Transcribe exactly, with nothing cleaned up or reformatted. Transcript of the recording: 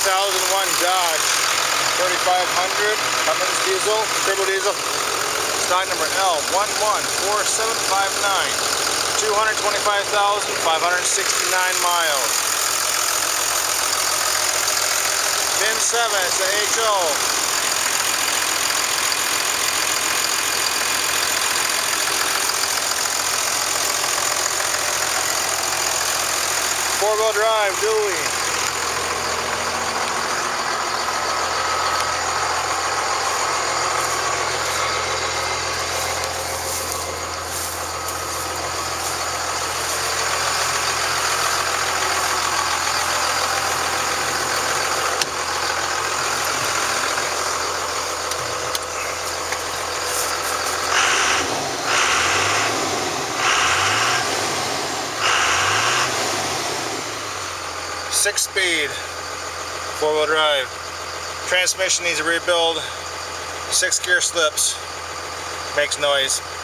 thousand one Dodge thirty-five hundred Elmers diesel, turbo diesel, stock number L one one four seven five nine, two hundred twenty-five thousand five hundred sixty-nine miles. Pin seven, it's an H O. Four-wheel drive, dually. Six speed, four-wheel drive. Transmission needs a rebuild. Six gear slips, makes noise.